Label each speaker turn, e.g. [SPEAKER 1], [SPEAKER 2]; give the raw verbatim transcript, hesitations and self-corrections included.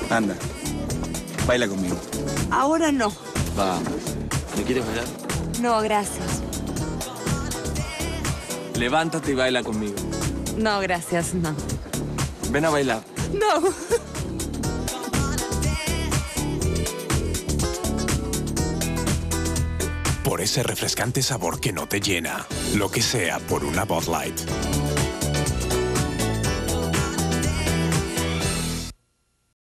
[SPEAKER 1] Anda, baila conmigo.
[SPEAKER 2] Ahora no.
[SPEAKER 3] Vamos. ¿Me quieres bailar?
[SPEAKER 2] No, gracias.
[SPEAKER 3] Levántate y baila conmigo.
[SPEAKER 2] No, gracias, no.
[SPEAKER 3] Ven a bailar.
[SPEAKER 2] No.
[SPEAKER 4] Por ese refrescante sabor que no te llena. Lo que sea por una Bud Light.